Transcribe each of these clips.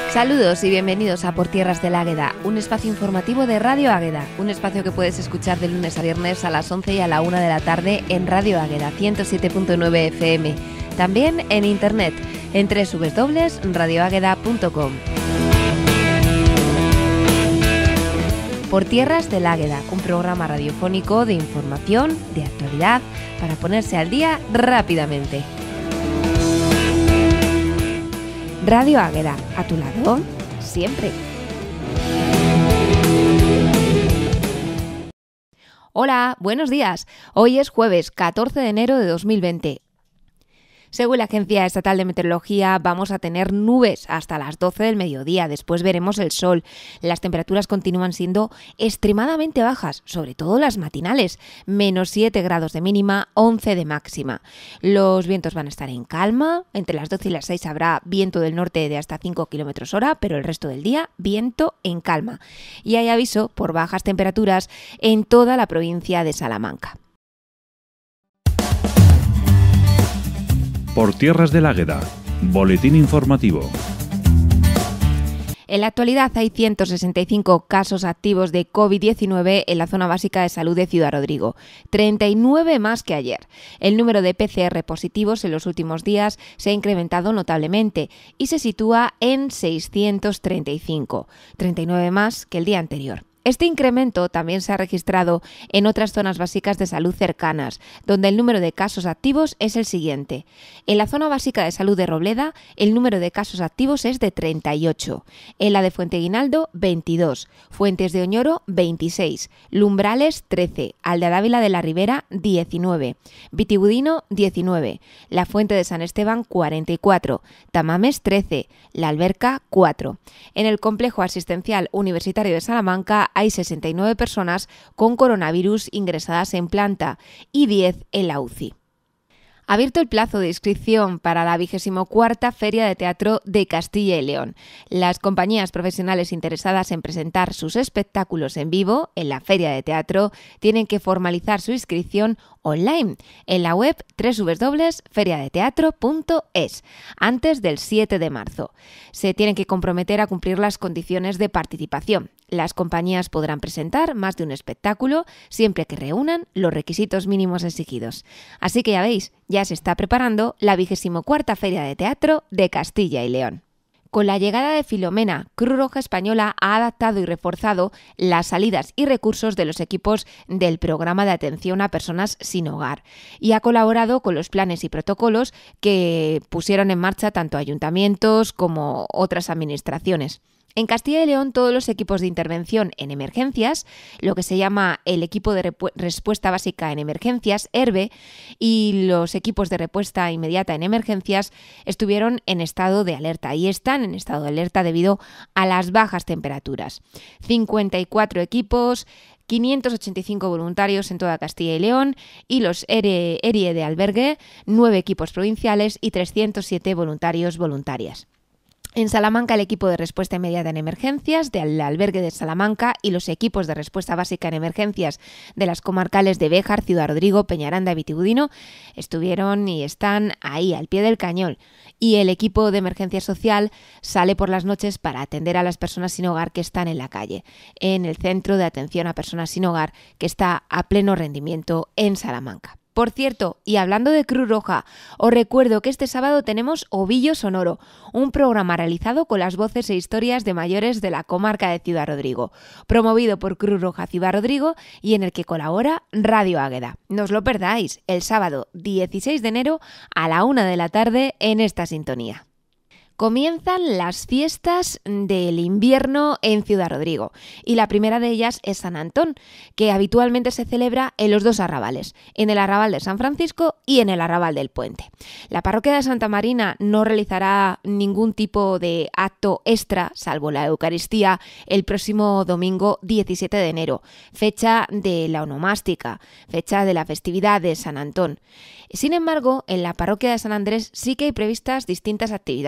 Saludos y bienvenidos a Por Tierras del Águeda, un espacio informativo de Radio Águeda, un espacio que puedes escuchar de lunes a viernes a las 11 y a la 1 de la tarde en Radio Águeda 107.9 FM, también en internet en www.radioagueda.com. Por Tierras del Águeda, un programa radiofónico de información, de actualidad, para ponerse al día rápidamente. Radio Águeda, a tu lado, siempre. Hola, buenos días. Hoy es jueves 14 de enero de 2020. Según la Agencia Estatal de Meteorología, vamos a tener nubes hasta las 12 del mediodía. Después veremos el sol. Las temperaturas continúan siendo extremadamente bajas, sobre todo las matinales. Menos 7 grados de mínima, 11 de máxima. Los vientos van a estar en calma. Entre las 12 y las 6 habrá viento del norte de hasta 5 km hora, pero el resto del día, viento en calma. Y hay aviso por bajas temperaturas en toda la provincia de Salamanca. Por Tierras del Águeda, boletín informativo. En la actualidad hay 165 casos activos de COVID-19 en la zona básica de salud de Ciudad Rodrigo, 39 más que ayer. El número de PCR positivos en los últimos días se ha incrementado notablemente y se sitúa en 635, 39 más que el día anterior. Este incremento también se ha registrado en otras zonas básicas de salud cercanas, donde el número de casos activos es el siguiente. En la zona básica de salud de Robleda, el número de casos activos es de 38. En la de Fuenteguinaldo, 22. Fuentes de Oñoro, 26. Lumbrales, 13. Aldea Dávila de la Ribera, 19. Vitigudino, 19. La Fuente de San Esteban, 44. Tamames, 13. La Alberca, 4. En el Complejo Asistencial Universitario de Salamanca hay 69 personas con coronavirus ingresadas en planta y 10 en la UCI. Ha abierto el plazo de inscripción para la 24ª Feria de Teatro de Castilla y León. Las compañías profesionales interesadas en presentar sus espectáculos en vivo en la Feria de Teatro tienen que formalizar su inscripción online en la web www.feriadeteatro.es antes del 7 de marzo. Se tienen que comprometer a cumplir las condiciones de participación. Las compañías podrán presentar más de un espectáculo siempre que reúnan los requisitos mínimos exigidos. Así que ya veis, ya se está preparando la 24ª Feria de Teatro de Castilla y León. Con la llegada de Filomena, Cruz Roja Española ha adaptado y reforzado las salidas y recursos de los equipos del programa de atención a personas sin hogar y ha colaborado con los planes y protocolos que pusieron en marcha tanto ayuntamientos como otras administraciones. En Castilla y León, todos los equipos de intervención en emergencias, lo que se llama el equipo de respuesta básica en emergencias, ERBE, y los equipos de respuesta inmediata en emergencias estuvieron en estado de alerta y están en estado de alerta debido a las bajas temperaturas. 54 equipos, 585 voluntarios en toda Castilla y León y los ERIE de albergue, 9 equipos provinciales y 307 voluntarias. En Salamanca, el equipo de respuesta inmediata en emergencias del albergue de Salamanca y los equipos de respuesta básica en emergencias de las comarcales de Béjar, Ciudad Rodrigo, Peñaranda y Vitigudino estuvieron y están ahí al pie del cañón. Y el equipo de emergencia social sale por las noches para atender a las personas sin hogar que están en la calle, en el centro de atención a personas sin hogar que está a pleno rendimiento en Salamanca. Por cierto, y hablando de Cruz Roja, os recuerdo que este sábado tenemos Ovillo Sonoro, un programa realizado con las voces e historias de mayores de la comarca de Ciudad Rodrigo, promovido por Cruz Roja Ciudad Rodrigo y en el que colabora Radio Águeda. No os lo perdáis, el sábado 16 de enero a la 1 de la tarde en esta sintonía. Comienzan las fiestas del invierno en Ciudad Rodrigo y la primera de ellas es San Antón, que habitualmente se celebra en los dos arrabales, en el arrabal de San Francisco y en el arrabal del Puente. La parroquia de Santa Marina no realizará ningún tipo de acto extra, salvo la Eucaristía, el próximo domingo 17 de enero, fecha de la onomástica, fecha de la festividad de San Antón. Sin embargo, en la parroquia de San Andrés sí que hay previstas distintas actividades.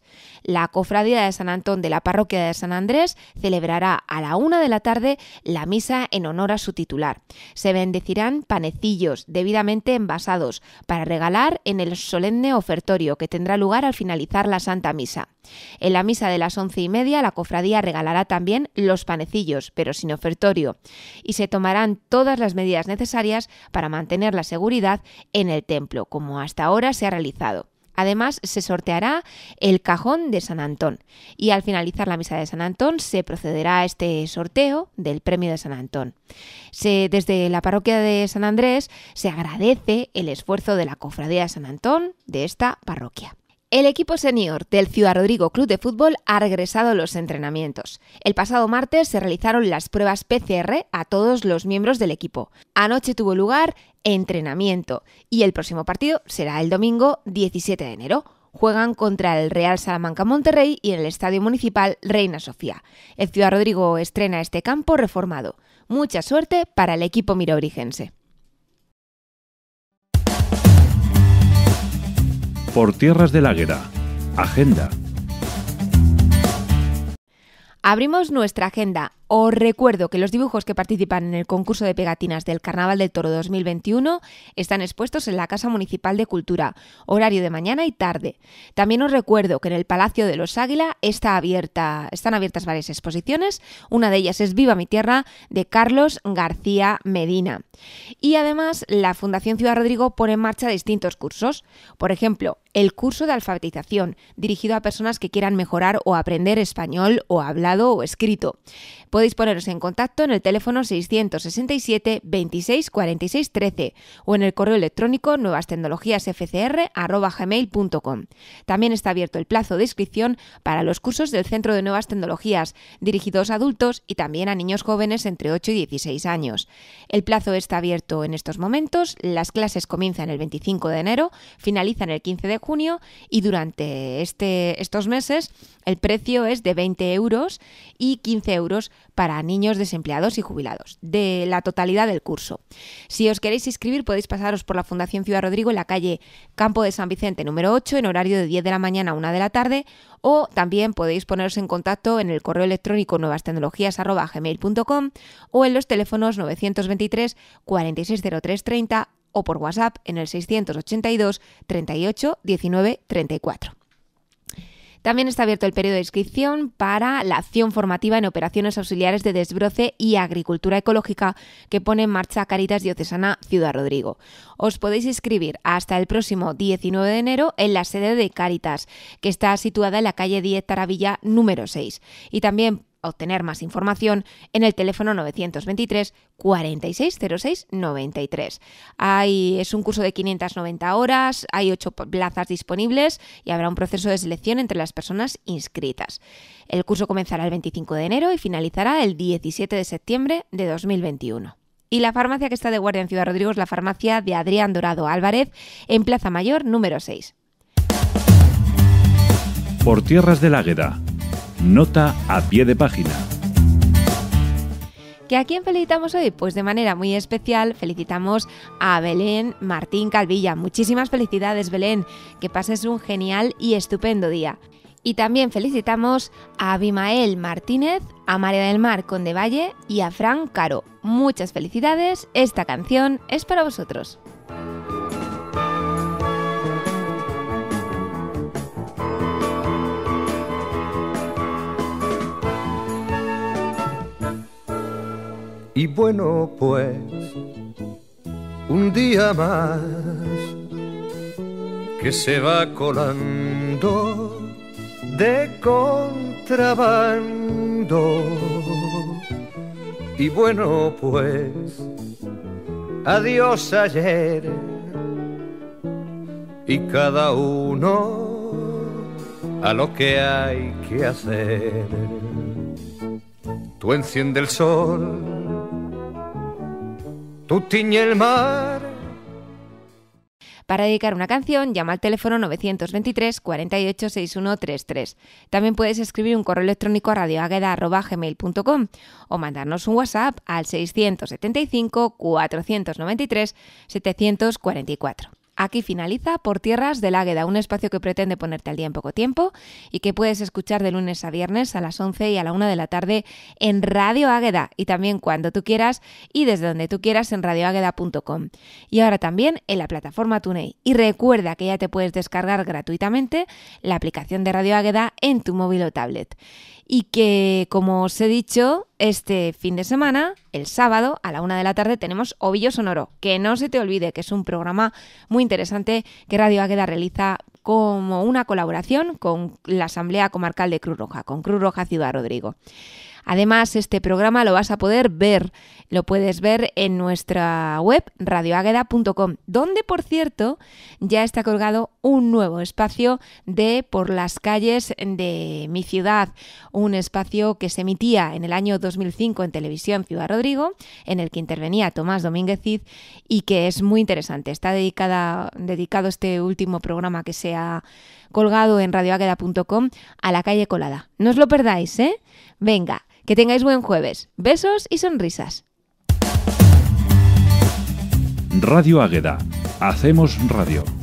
La Cofradía de San Antón de la Parroquia de San Andrés celebrará a la 1 de la tarde la misa en honor a su titular. Se bendecirán panecillos debidamente envasados para regalar en el solemne ofertorio que tendrá lugar al finalizar la Santa Misa. En la misa de las 11:30 la cofradía regalará también los panecillos, pero sin ofertorio, y se tomarán todas las medidas necesarias para mantener la seguridad en el templo, como hasta ahora se ha realizado. Además, se sorteará el cajón de San Antón y al finalizar la misa de San Antón se procederá a este sorteo del premio de San Antón. Desde la parroquia de San Andrés se agradece el esfuerzo de la Cofradía de San Antón de esta parroquia. El equipo senior del Ciudad Rodrigo Club de Fútbol ha regresado a los entrenamientos. El pasado martes se realizaron las pruebas PCR a todos los miembros del equipo. Anoche tuvo lugar entrenamiento y el próximo partido será el domingo 17 de enero. Juegan contra el Real Salamanca Monterrey y en el Estadio Municipal Reina Sofía. El Ciudad Rodrigo estrena este campo reformado. Mucha suerte para el equipo mirobrigense. Por Tierras del Águeda. Agenda. Abrimos nuestra agenda. Os recuerdo que los dibujos que participan en el concurso de pegatinas del Carnaval del Toro 2021 están expuestos en la Casa Municipal de Cultura, horario de mañana y tarde. También os recuerdo que en el Palacio de los Águila están abiertas varias exposiciones. Una de ellas es Viva mi Tierra, de Carlos García Medina. Y además la Fundación Ciudad Rodrigo pone en marcha distintos cursos. Por ejemplo, el curso de alfabetización, dirigido a personas que quieran mejorar o aprender español o hablado o escrito. Podéis poneros en contacto en el teléfono 667 26 46 13 o en el correo electrónico nuevastecnologiasfcr@gmail.com. También está abierto el plazo de inscripción para los cursos del Centro de Nuevas Tecnologías, dirigidos a adultos y también a niños jóvenes entre 8 y 16 años. El plazo está abierto en estos momentos, las clases comienzan el 25 de enero, finalizan el 15 de junio y durante estos meses el precio es de 20 euros y 15 euros para niños desempleados y jubilados, de la totalidad del curso. Si os queréis inscribir podéis pasaros por la Fundación Ciudad Rodrigo en la calle Campo de San Vicente número 8 en horario de 10 de la mañana a 1 de la tarde o también podéis poneros en contacto en el correo electrónico nuevastecnologias@gmail.com o en los teléfonos 923 460330 o por WhatsApp en el 682 38 19 34. También está abierto el periodo de inscripción para la acción formativa en operaciones auxiliares de desbroce y agricultura ecológica que pone en marcha Cáritas Diocesana Ciudad Rodrigo. Os podéis inscribir hasta el próximo 19 de enero en la sede de Cáritas, que está situada en la calle 10 Taravilla número 6. Y también obtener más información en el teléfono 923 4606 93. Es un curso de 590 horas, hay 8 plazas disponibles y habrá un proceso de selección entre las personas inscritas. El curso comenzará el 25 de enero y finalizará el 17 de septiembre de 2021. Y la farmacia que está de guardia en Ciudad Rodrigo es la farmacia de Adrián Dorado Álvarez en Plaza Mayor número 6. Por Tierras del Águeda. Nota a pie de página. ¿Que a quién felicitamos hoy? Pues de manera muy especial felicitamos a Belén Martín Calvilla. Muchísimas felicidades, Belén, que pases un genial y estupendo día. Y también felicitamos a Abimael Martínez, a María del Mar Condevalle y a Fran Caro. Muchas felicidades, esta canción es para vosotros. Y bueno, pues, un día más que se va colando de contrabando. Y bueno, pues, adiós ayer y cada uno a lo que hay que hacer. Tú enciende el sol, tú tiñe el mar. Para dedicar una canción, llama al teléfono 923 48 6133. También puedes escribir un correo electrónico a radioagueda@gmail.com o mandarnos un WhatsApp al 675 493 744. aquí finaliza Por Tierras del Águeda, un espacio que pretende ponerte al día en poco tiempo y que puedes escuchar de lunes a viernes a las 11 y a la 1 de la tarde en Radio Águeda y también cuando tú quieras y desde donde tú quieras en radioágueda.com. Y ahora también en la plataforma TuneIn. Y recuerda que ya te puedes descargar gratuitamente la aplicación de Radio Águeda en tu móvil o tablet. Y que, como os he dicho, este fin de semana, el sábado, a la 1 de la tarde, tenemos Ovillo Sonoro. Que no se te olvide que es un programa muy interesante que Radio Águeda realiza como una colaboración con la Asamblea Comarcal de Cruz Roja, con Cruz Roja Ciudad Rodrigo. Además, este programa lo vas a poder ver, lo puedes ver en nuestra web radioagueda.com, donde, por cierto, ya está colgado un nuevo espacio de Por las calles de mi ciudad, un espacio que se emitía en el año 2005 en Televisión Ciudad Rodrigo, en el que intervenía Tomás Domínguez Cid y que es muy interesante. Está dedicado este último programa que se ha colgado en radioagueda.com a la calle Colada. No os lo perdáis, ¿eh? Venga. Que tengáis buen jueves. Besos y sonrisas. Radio Águeda. Hacemos radio.